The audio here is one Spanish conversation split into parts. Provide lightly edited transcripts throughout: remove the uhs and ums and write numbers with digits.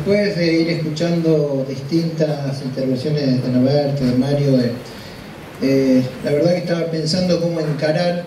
Después de ir escuchando distintas intervenciones de Norberto, de Mario, la verdad que estaba pensando cómo encarar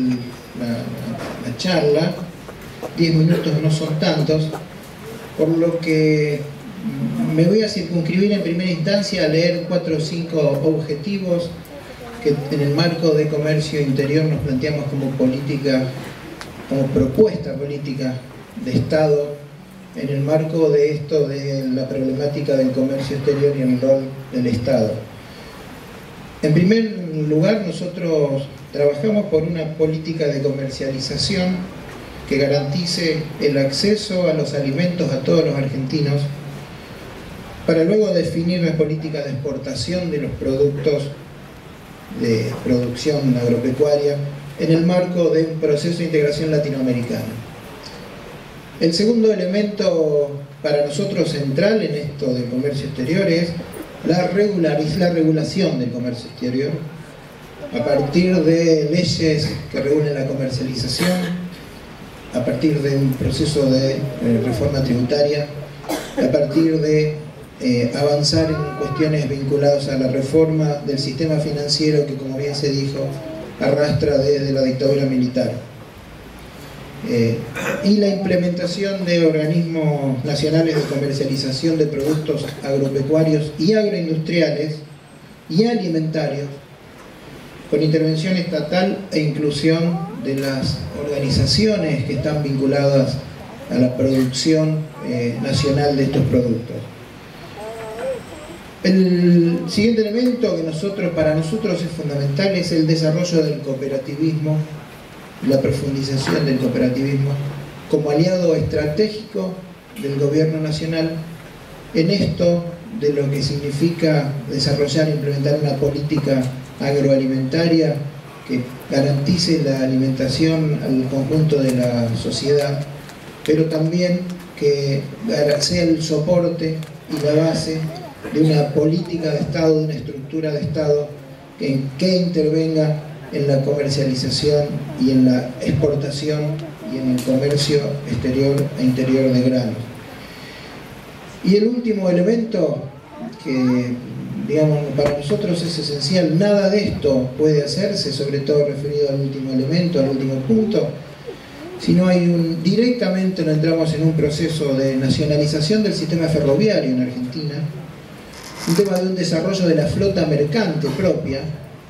la charla. 10 minutos no son tantos, por lo que me voy a circunscribir en primera instancia a leer 4 o 5 objetivos que en el marco de comercio interior nos planteamos como política, como propuesta política de Estado en el marco de esto de la problemática del comercio exterior y el rol del Estado. En primer lugar, nosotros trabajamos por una política de comercialización que garantice el acceso a los alimentos a todos los argentinos, para luego definir la política de exportación de los productos de producción agropecuaria en el marco de un proceso de integración latinoamericana. El segundo elemento para nosotros central en esto del comercio exterior es la regulación del comercio exterior a partir de leyes que regulen la comercialización, a partir de un proceso de reforma tributaria, a partir de avanzar en cuestiones vinculadas a la reforma del sistema financiero que, como bien se dijo, arrastra desde la dictadura militar. Y la implementación de organismos nacionales de comercialización de productos agropecuarios y agroindustriales y alimentarios, con intervención estatal e inclusión de las organizaciones que están vinculadas a la producción nacional de estos productos. El siguiente elemento que para nosotros es fundamental es el desarrollo del cooperativismo, la profundización del cooperativismo como aliado estratégico del gobierno nacional en esto de lo que significa desarrollar e implementar una política agroalimentaria que garantice la alimentación al conjunto de la sociedad, pero también que sea el soporte y la base de una política de Estado, de una estructura de Estado que intervenga en la comercialización y en la exportación y en el comercio exterior e interior de granos. Y el último elemento que, digamos, para nosotros es esencial, nada de esto puede hacerse, sobre todo referido al último elemento, al último punto, si no hay directamente no entramos en un proceso de nacionalización del sistema ferroviario en Argentina, un tema de un desarrollo de la flota mercante propia,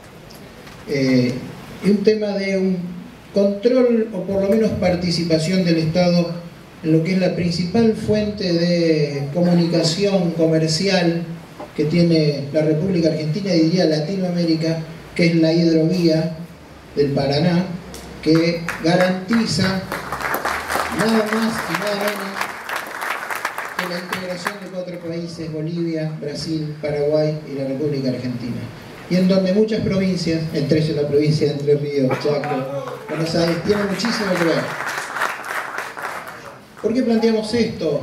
y un tema de un control o por lo menos participación del Estado en lo que es la principal fuente de comunicación comercial que tiene la República Argentina y diría Latinoamérica, que es la hidrovía del Paraná, que garantiza nada más y nada menos que la integración de 4 países, Bolivia, Brasil, Paraguay y la República Argentina. Y en donde muchas provincias, entre ellas la provincia de Entre Ríos, Chaco, Buenos Aires, tienen muchísimo que ver. ¿Por qué planteamos esto?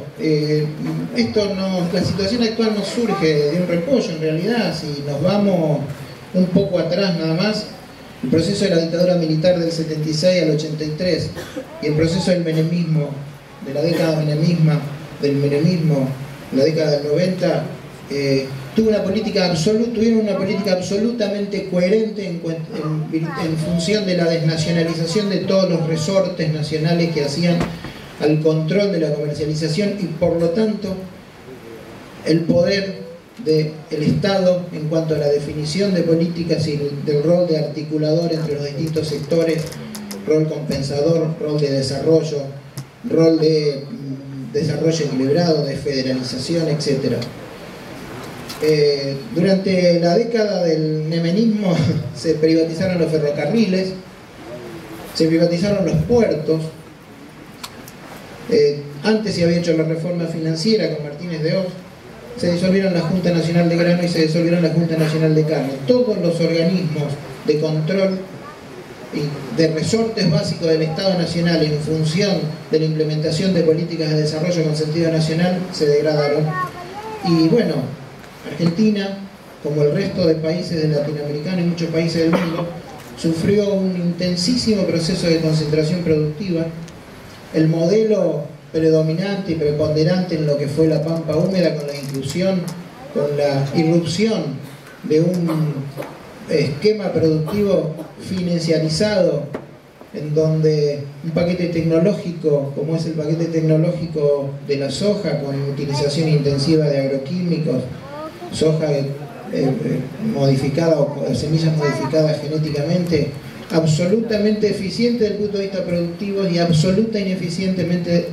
La situación actual nos surge de un repollo en realidad. Si nos vamos un poco atrás nada más, el proceso de la dictadura militar del 76 al 83 y el proceso del menemismo, de la década del menemismo, la década del 90, tuvieron una política absolutamente coherente en función de la desnacionalización de todos los resortes nacionales que hacían al control de la comercialización y por lo tanto el poder del Estado en cuanto a la definición de políticas y del rol de articulador entre los distintos sectores, rol compensador, rol de desarrollo, rol de desarrollo equilibrado, de federalización, etc. Durante la década del menemismo se privatizaron los ferrocarriles, se privatizaron los puertos. Antes se había hecho la reforma financiera con Martínez de Hoz, se disolvieron la Junta Nacional de Grano y se disolvieron la Junta Nacional de Carne. Todos los organismos de control y de resortes básicos del Estado Nacional en función de la implementación de políticas de desarrollo con sentido nacional se degradaron. Y bueno, Argentina, como el resto de países de Latinoamérica y muchos países del mundo, sufrió un intensísimo proceso de concentración productiva. El modelo predominante y preponderante en lo que fue la pampa húmeda, con la inclusión, con la irrupción de un esquema productivo financiarizado, en donde un paquete tecnológico, como es el paquete tecnológico de la soja, con utilización intensiva de agroquímicos, soja modificada o semillas modificadas genéticamente, absolutamente eficiente desde el punto de vista productivo y absolutamente ineficiente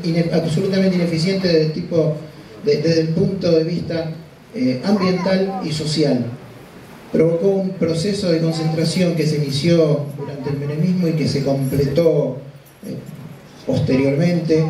desde el punto de vista ambiental y social. Provocó un proceso de concentración que se inició durante el menemismo y que se completó posteriormente,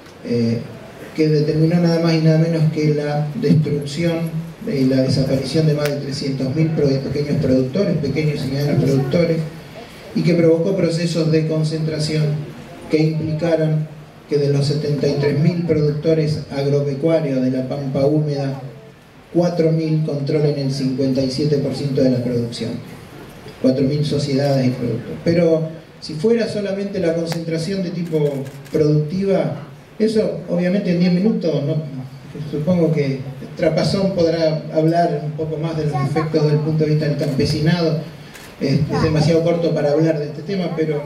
que determinó nada más y nada menos que la destrucción y la desaparición de más de 300.000 pequeños productores, pequeños y medianos productores, y que provocó procesos de concentración que implicaron que de los 73.000 productores agropecuarios de la pampa húmeda, 4.000 controlen el 57% de la producción, 4.000 sociedades y productos. Pero si fuera solamente la concentración de tipo productiva, eso obviamente en 10 minutos, ¿no? Supongo que Trapazón podrá hablar un poco más de los efectos desde el punto de vista del campesinado. Es demasiado corto para hablar de este tema, pero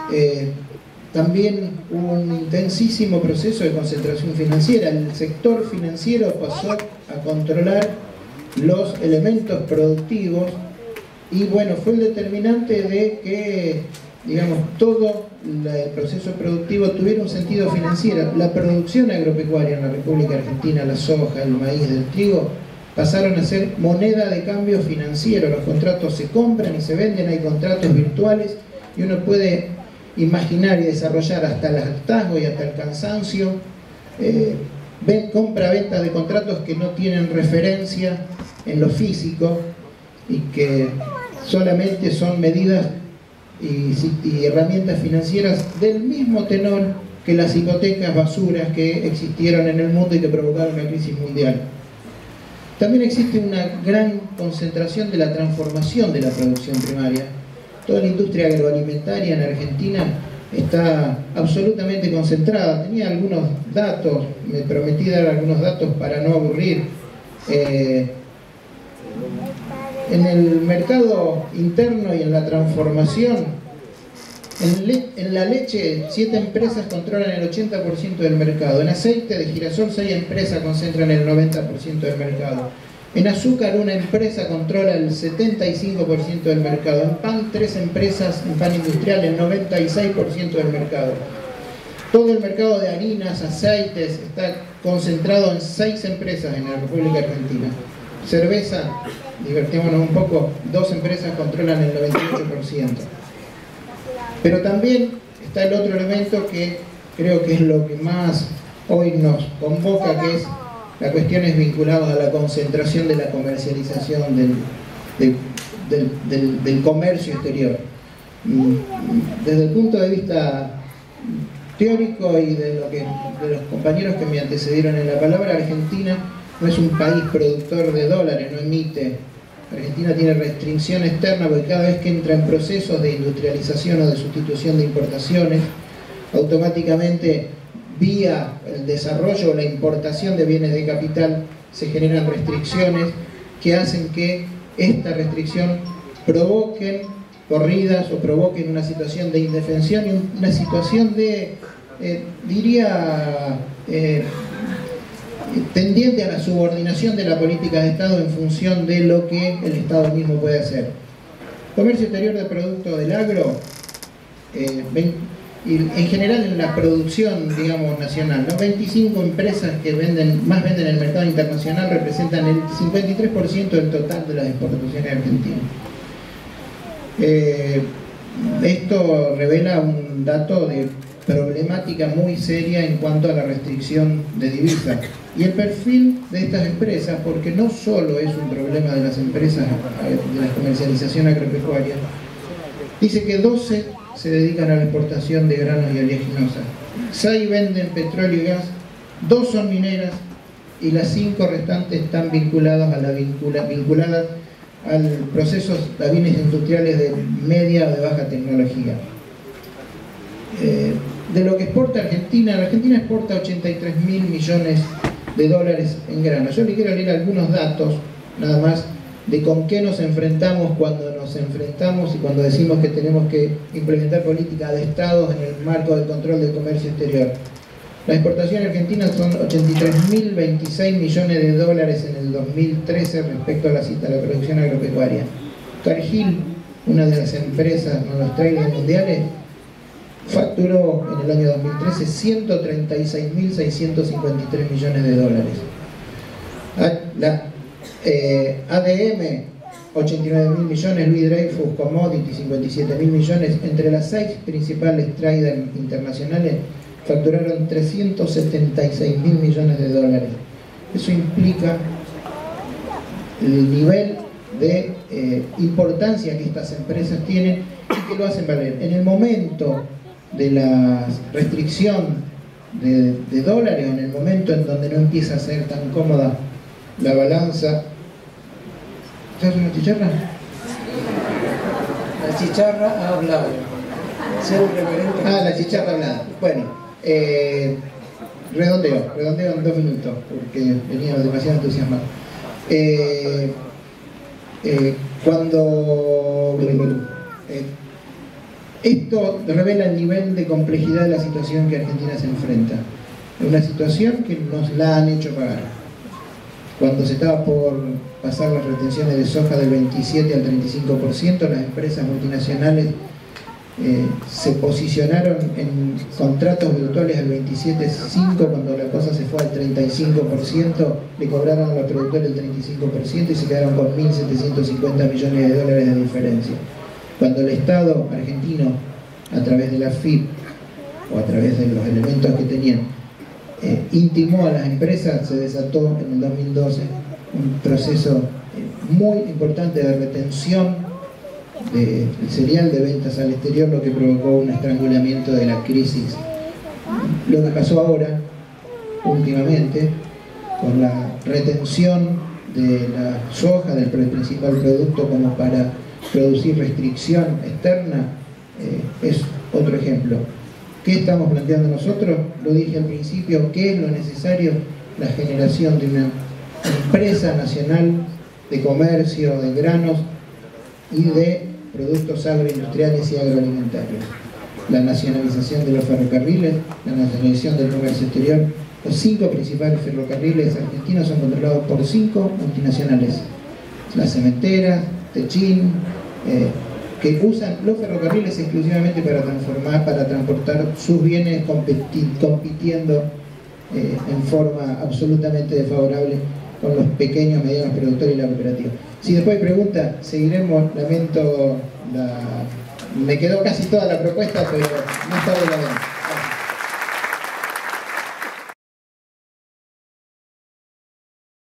también hubo un intensísimo proceso de concentración financiera. El sector financiero pasó a controlar los elementos productivos y bueno, fue el determinante de que, digamos, todo el proceso productivo tuviera un sentido financiero. La producción agropecuaria en la República Argentina, la soja, el maíz, el trigo, pasaron a ser moneda de cambio financiero. Los contratos se compran y se venden, hay contratos virtuales y uno puede imaginar y desarrollar hasta el hartazgo y hasta el cansancio compra-venta de contratos que no tienen referencia en lo físico y que solamente son medidas y herramientas financieras del mismo tenor que las hipotecas basuras que existieron en el mundo y que provocaron la crisis mundial. También existe una gran concentración de la transformación de la producción primaria. Toda la industria agroalimentaria en Argentina está absolutamente concentrada. Tenía algunos datos, me prometí dar algunos datos para no aburrir. En el mercado interno y en la transformación, en la leche 7 empresas controlan el 80% del mercado. En aceite de girasol 6 empresas concentran el 90% del mercado. En azúcar una empresa controla el 75% del mercado. En pan 3 empresas, en pan industrial el 96% del mercado. Todo el mercado de harinas, aceites está concentrado en 6 empresas en la República Argentina. Cerveza, divertémonos un poco, 2 empresas controlan el 98%. Pero también está el otro elemento que creo que es lo que más hoy nos convoca, que es las cuestiones vinculadas a la concentración de la comercialización del comercio exterior. Desde el punto de vista teórico y de los compañeros que me antecedieron en la palabra, Argentina no es un país productor de dólares, no emite. Argentina tiene restricción externa porque cada vez que entra en procesos de industrialización o de sustitución de importaciones, automáticamente vía el desarrollo o la importación de bienes de capital se generan restricciones que hacen que esta restricción provoquen corridas o provoquen una situación de indefensión y una situación de, tendiente a la subordinación de la política de Estado en función de lo que el Estado mismo puede hacer. Comercio exterior de productos del agro, y en general en la producción, digamos, nacional, ¿no? 25 empresas que más venden en el mercado internacional representan el 53% del total de las exportaciones argentinas. Esto revela un dato de problemática muy seria en cuanto a la restricción de divisas y el perfil de estas empresas, porque no solo es un problema de las empresas de la comercialización agropecuaria. Dice que 12 se dedican a la exportación de granos y oleaginosas, 6 venden petróleo y gas, 2 son mineras y las 5 restantes están vinculadas al procesos de bienes industriales de media o de baja tecnología. de lo que exporta Argentina, la Argentina exporta 83.000 millones de dólares en grano. Yo le quiero leer algunos datos, nada más, de con qué nos enfrentamos cuando nos enfrentamos y cuando decimos que tenemos que implementar política de Estados en el marco del control del comercio exterior. La exportación argentina son 83.026 millones de dólares en el 2013 respecto a la producción agropecuaria. Cargill, una de las empresas con los trailers mundiales, facturó en el año 2013 136.653 millones de dólares. La ADM, 89.000 millones, Louis Dreyfus Commodities, 57.000 millones. Entre las 6 principales traders internacionales facturaron 376.000 millones de dólares. Eso implica el nivel de importancia que estas empresas tienen y que lo hacen valer. En el momento de la restricción de dólares, en el momento en donde no empieza a ser tan cómoda la balanza. ¿Sabes una chicharra? La chicharra ha hablado. La chicharra hablada. Bueno, redondeo en 2 minutos, porque venía demasiado entusiasmado. Esto revela el nivel de complejidad de la situación que Argentina se enfrenta. Una situación que nos la han hecho pagar. Cuando se estaba por pasar las retenciones de soja del 27 al 35%, las empresas multinacionales se posicionaron en contratos virtuales al 27,5%, cuando la cosa se fue al 35%, le cobraron a los productores el 35% y se quedaron con 1.750 millones de dólares de diferencia. Cuando el Estado argentino, a través de la FIP o a través de los elementos que tenían, intimó a las empresas, se desató en el 2012 un proceso muy importante de retención del cereal de ventas al exterior, lo que provocó un estrangulamiento de la crisis. Lo que pasó ahora, últimamente, con la retención de la soja, del principal producto, como para producir restricción externa, es otro ejemplo. ¿Qué estamos planteando nosotros? Lo dije al principio, ¿qué es lo necesario? La generación de una empresa nacional de comercio de granos y de productos agroindustriales y agroalimentarios. La nacionalización de los ferrocarriles, la nacionalización del comercio exterior. Los 5 principales ferrocarriles argentinos son controlados por 5 multinacionales. La Cementera, Techin, que usan los ferrocarriles exclusivamente para transportar sus bienes, compitiendo en forma absolutamente desfavorable con los pequeños, medianos productores y la cooperativa. Si después hay preguntas, seguiremos. Lamento, me quedó casi toda la propuesta, pero no está de la vez.